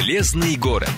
Железный город.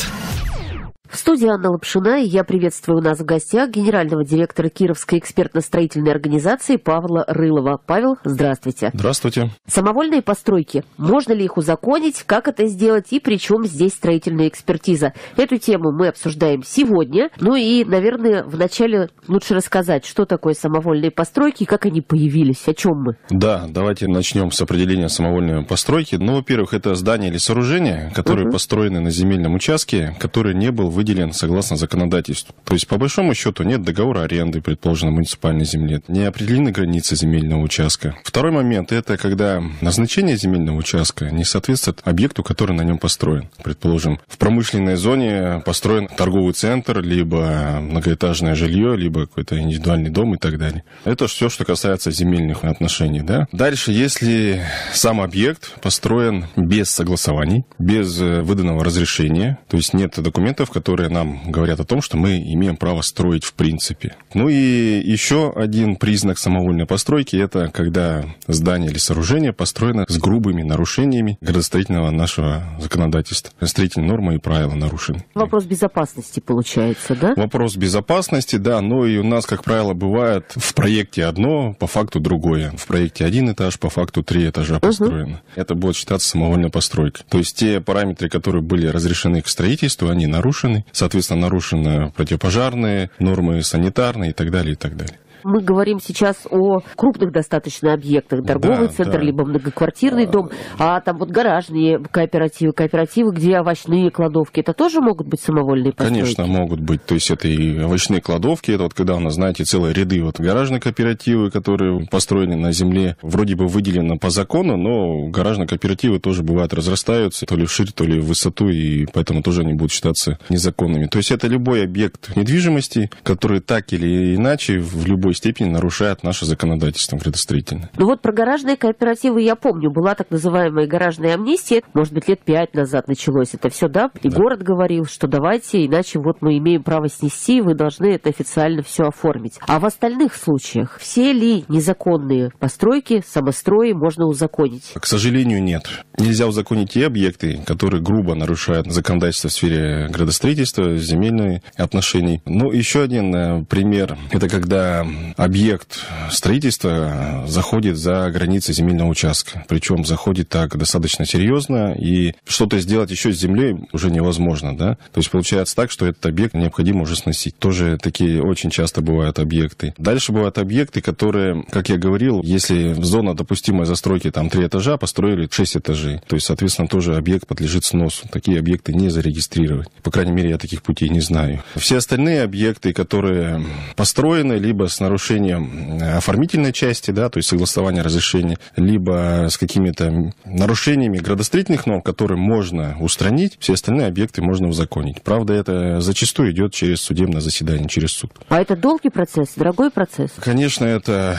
В студии Анна Лапшина, и я приветствую у нас в гостях генерального директора Кировской экспертно-строительной организации Павла Рылова. Павел, здравствуйте. Здравствуйте. Самовольные постройки. Можно ли их узаконить? Как это сделать? И при чем здесь строительная экспертиза? Эту тему мы обсуждаем сегодня. Ну и, наверное, вначале лучше рассказать, что такое самовольные постройки и как они появились, о чем мы. Да, давайте начнем с определения самовольной постройки. Ну, во-первых, это здание или сооружение, которые построены на земельном участке, который не был выделен согласно законодательству. То есть, по большому счету, нет договора аренды, предположенной муниципальной земле, не определены границы земельного участка. Второй момент – это когда назначение земельного участка не соответствует объекту, который на нем построен. Предположим, в промышленной зоне построен торговый центр, либо многоэтажное жилье, либо какой-то индивидуальный дом и так далее. Это все, что касается земельных отношений. Да? Дальше, если сам объект построен без согласований, без выданного разрешения, то есть нет документов, которые нам говорят о том, что мы имеем право строить в принципе. Ну и еще один признак самовольной постройки – это когда здание или сооружение построено с грубыми нарушениями градостроительного нашего законодательства. Строительные нормы и правила нарушены. Вопрос безопасности получается, да? Вопрос безопасности, да, но и у нас, как правило, бывает в проекте одно, по факту другое. В проекте один этаж, по факту 3 этажа построено. Это будет считаться самовольной постройкой. То есть те параметры, которые были разрешены к строительству, они нарушены. Соответственно, нарушены противопожарные, нормы санитарные и так далее, и так далее. Мы говорим сейчас о крупных достаточно объектах. Торговый центр, либо многоквартирный дом. А там вот гаражные кооперативы, где овощные кладовки. Это тоже могут быть самовольные постройки? Конечно, могут быть. То есть это и овощные кладовки. Это вот когда у нас, знаете, целые ряды вот гаражные кооперативы, которые построены на земле, вроде бы выделено по закону, но гаражные кооперативы тоже бывают разрастаются, то ли вширь, то ли в высоту, и поэтому тоже они будут считаться незаконными. То есть это любой объект недвижимости, который так или иначе в любой степени нарушает наше законодательство градостроительное. Ну вот про гаражные кооперативы я помню. Была так называемая гаражная амнистия. Может быть, лет 5 назад началось это все, да? И город говорил, что давайте, иначе вот мы имеем право снести, вы должны это официально все оформить. А в остальных случаях все ли незаконные постройки, самострои можно узаконить? К сожалению, нет. Нельзя узаконить те объекты, которые грубо нарушают законодательство в сфере градостроительства, земельных отношений. Ну, еще один пример. Это когда объект строительства заходит за границы земельного участка. Причем заходит так достаточно серьезно, и что-то сделать еще с землей уже невозможно. Да? То есть получается так, что этот объект необходимо уже сносить. Тоже такие очень часто бывают объекты. Дальше бывают объекты, которые, как я говорил, если зона допустимой застройки там 3 этажа, построили 6 этажей. То есть, соответственно, тоже объект подлежит сносу. Такие объекты не зарегистрировать. По крайней мере, я таких путей не знаю. Все остальные объекты, которые построены либо с нарушением оформительной части, да, то есть согласования разрешения, либо с какими-то нарушениями градостроительных норм, которые можно устранить, все остальные объекты можно узаконить. Правда, это зачастую идет через судебное заседание, через суд. А это долгий процесс, дорогой процесс? Конечно, это,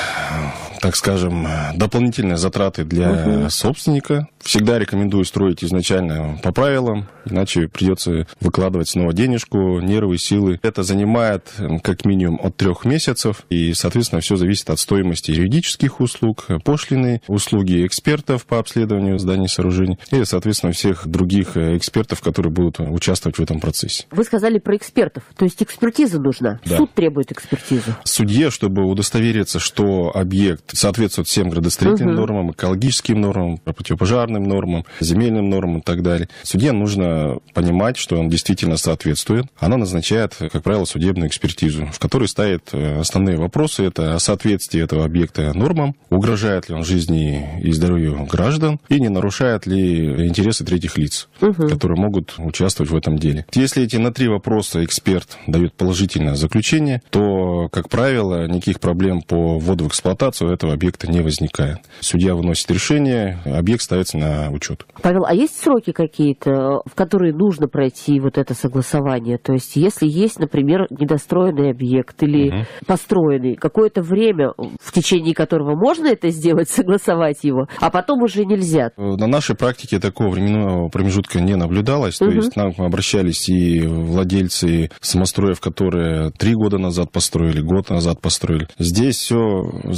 так скажем, дополнительные затраты для собственника. Всегда рекомендую строить изначально по правилам, иначе придется выкладывать снова денежку, нервы, силы. Это занимает как минимум от 3 месяцев, и, соответственно, все зависит от стоимости юридических услуг, пошлины, услуги экспертов по обследованию зданий и сооружений, и, соответственно, всех других экспертов, которые будут участвовать в этом процессе. Вы сказали про экспертов, то есть экспертиза нужна? Да. Суд требует экспертизу? Судье, чтобы удостовериться, что объект соответствует всем градостроительным нормам, экологическим нормам, противопожарным нормам, земельным нормам и так далее. Судье нужно понимать, что он действительно соответствует. Она назначает, как правило, судебную экспертизу, в которой ставит основные вопросы. Это соответствие этого объекта нормам, угрожает ли он жизни и здоровью граждан, и не нарушает ли интересы третьих лиц, которые могут участвовать в этом деле. Если эти на 3 вопроса эксперт дает положительное заключение, то, как правило, никаких проблем по вводу в эксплуатацию этого объекта не возникает. Судья выносит решение, объект ставится на учет. Павел, а есть сроки какие-то, в которые нужно пройти вот это согласование? То есть, если есть, например, недостроенный объект или построенный, какое-то время, в течение которого можно это сделать, согласовать его, а потом уже нельзя? На нашей практике такого временного промежутка не наблюдалось. То есть, к нам обращались и владельцы самостроев, которые 3 года назад построили, год назад построили. Здесь все зависит от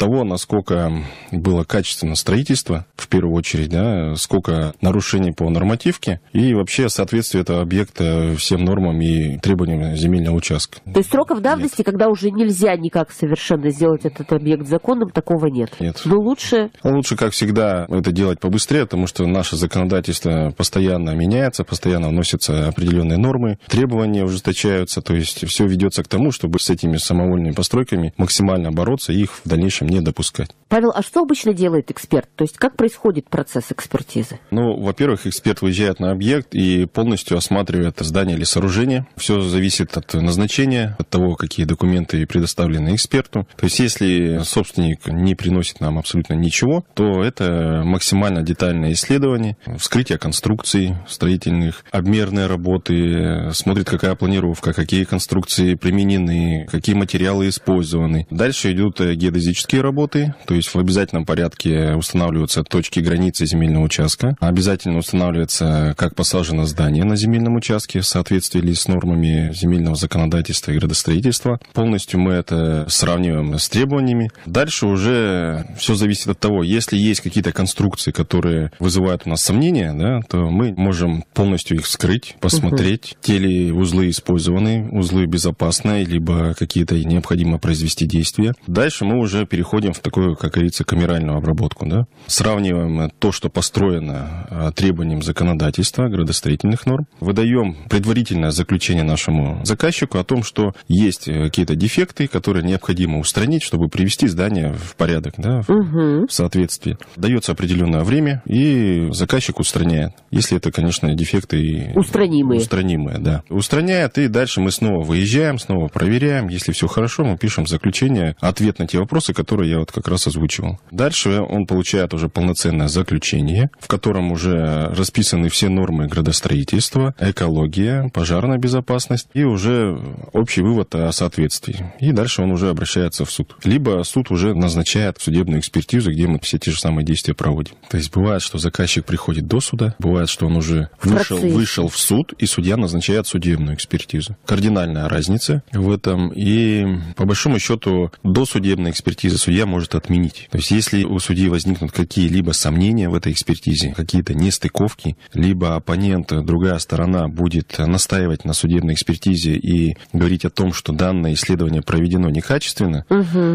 того, насколько было качественно строительство, в первую очередь, да, сколько нарушений по нормативке и вообще соответствие этого объекта всем нормам и требованиям земельного участка. То есть сроков давности, когда уже нельзя никак совершенно сделать этот объект законным, такого нет? Нет. Но лучше... Лучше, как всегда, это делать побыстрее, потому что наше законодательство постоянно меняется, постоянно вносятся определенные нормы, требования ужесточаются, то есть все ведется к тому, чтобы с этими самовольными постройками максимально бороться и их в дальнейшем не допускать. Павел, а что обычно делает эксперт? То есть как происходит процесс экспертизы? Ну, во-первых, эксперт выезжает на объект и полностью осматривает здание или сооружение. Все зависит от назначения, от того, какие документы предоставлены эксперту. То есть если собственник не приносит нам абсолютно ничего, то это максимально детальное исследование, вскрытие конструкций строительных, обмерные работы, смотрит, какая планировка, какие конструкции применены, какие материалы использованы. Дальше идут геодезические работы, то есть в обязательном порядке устанавливаются точки границы земельного участка. Обязательно устанавливается, как посажено здание на земельном участке, в соответствии ли с нормами земельного законодательства и градостроительства. Полностью мы это сравниваем с требованиями. Дальше уже все зависит от того, если есть какие-то конструкции, которые вызывают у нас сомнения, да, то мы можем полностью их вскрыть, посмотреть, те ли узлы использованы, узлы безопасные, либо какие-то необходимо произвести действия. Дальше мы уже переходим в такую, как говорится, камеральную обработку. Да? Сравниваем то, что построено требованиям законодательства, градостроительных норм. Выдаем предварительное заключение нашему заказчику о том, что есть какие-то дефекты, которые необходимо устранить, чтобы привести здание в порядок, да, в соответствии. Дается определенное время, и заказчик устраняет. Если это, конечно, дефекты устранимые, да. Устраняет, и дальше мы снова выезжаем, снова проверяем. Если все хорошо, мы пишем заключение, ответ на те вопросы, которые я вот как раз озвучивал. Дальше он получает уже полноценное заключение, в котором уже расписаны все нормы градостроительства, экология, пожарная безопасность и уже общий вывод о соответствии. И дальше он уже обращается в суд. Либо суд уже назначает судебную экспертизу, где мы все те же самые действия проводим. То есть бывает, что заказчик приходит до суда, бывает, что он уже вышел в суд, и судья назначает судебную экспертизу. Кардинальная разница в этом. И по большому счету до судебной экспертизы судья может отменить. То есть если у судьи возникнут какие-либо сомнения в этой экспертизе, какие-то нестыковки, либо оппонент, другая сторона будет настаивать на судебной экспертизе и говорить о том, что данное исследование проведено некачественно,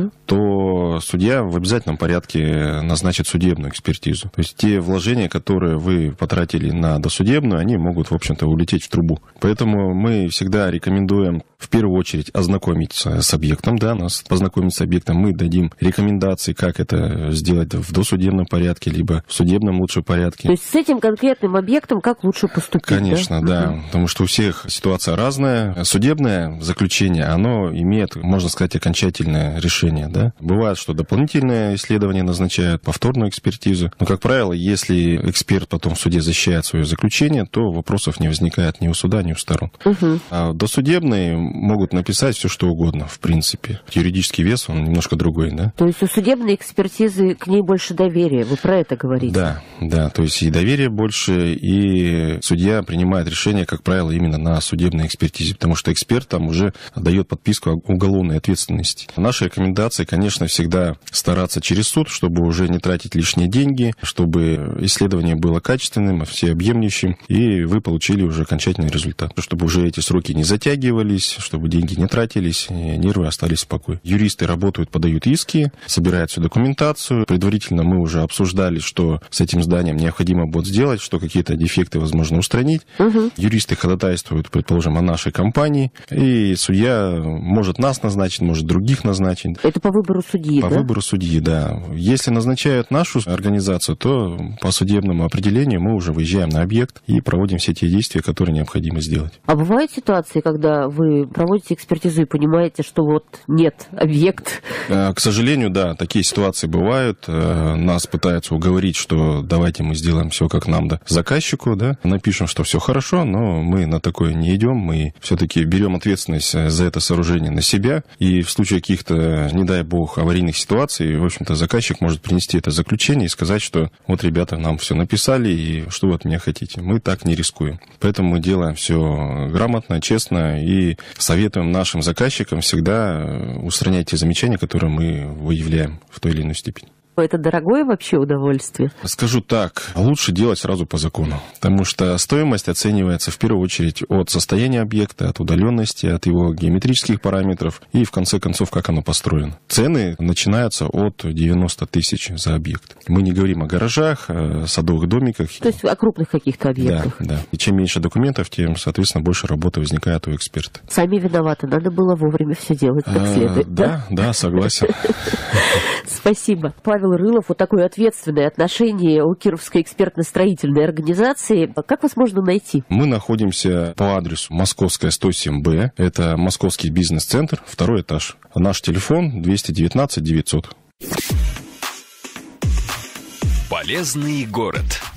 то судья в обязательном порядке назначит судебную экспертизу. То есть те вложения, которые вы потратили на досудебную, они могут, в общем-то, улететь в трубу. Поэтому мы всегда рекомендуем в первую очередь ознакомиться с объектом, да, нас познакомить с объектом, мы дадим рекомендации, как это сделать в досудебном порядке, либо в судебном лучше порядке. То есть с этим конкретным объектом как лучше поступить? Конечно, да, потому что у всех ситуация разная. Судебное заключение, оно имеет, можно сказать, окончательное решение, да. Бывает, что дополнительное исследование назначают, повторную экспертизу, но, как правило, если эксперт потом в суде защищает свое заключение, то вопросов не возникает ни у суда, ни у сторон. А досудебные могут написать все, что угодно, в принципе. Юридический вес, он немножко другой, да. То есть у судебной экспертизы к ней больше доверия, вы про это говорите? Да, то есть и доверие больше, и судья принимает решение, как правило, именно на судебной экспертизе, потому что эксперт там уже дает подписку о уголовной ответственности. Наши рекомендации, конечно, всегда стараться через суд, чтобы уже не тратить лишние деньги, чтобы исследование было качественным, всеобъемлющим, и вы получили уже окончательный результат. Чтобы уже эти сроки не затягивались, чтобы деньги не тратились, и нервы остались в покое. Юристы работают, подают иски, собирают всю документацию. Предварительно мы уже обсуждали, что с этим зданием необходимо будет сделать, что какие-то дефекты возможно устранить. Юристы ходатайствуют, предположим, о нашей компании, и судья может нас назначить, может других назначить. Это по выбору судьи, По выбору судьи, да. Если назначают нашу организацию, то по судебному определению мы уже выезжаем на объект и проводим все те действия, которые необходимо сделать. А бывают ситуации, когда вы проводите экспертизу и понимаете, что вот нет, объект? К сожалению, да, такие ситуации бывают. Нас пытаются уговорить, что давайте мы сделаем все как нам, да, заказчику, да, напишем, что все хорошо, но мы на такое не идем, мы все-таки берем ответственность за это сооружение на себя, и в случае каких-то, не дай бог, аварийных ситуаций, в общем-то, заказчик может принести это заключение и сказать, что вот, ребята, нам все написали, и что вы от меня хотите. Мы так не рискуем. Поэтому мы делаем все грамотно, честно, и советуем нашим заказчикам всегда устранять те замечания, которые мы выявляем в той или иной степени. Это дорогое вообще удовольствие? Скажу так, лучше делать сразу по закону, потому что стоимость оценивается в первую очередь от состояния объекта, от удаленности, от его геометрических параметров и, в конце концов, как оно построено. Цены начинаются от 90 тысяч за объект. Мы не говорим о гаражах, о садовых домиках. То есть о крупных каких-то объектах? Да. И чем меньше документов, тем, соответственно, больше работы возникает у эксперта. Сами виноваты, надо было вовремя все делать как следует. Да, согласен. Спасибо. Павел Рылов, вот такое ответственное отношение у Кировской экспертно-строительной организации. Как вас можно найти? Мы находимся по адресу Московская, 107Б. Это Московский бизнес-центр, 2-й этаж. Наш телефон 219 900. Полезный город.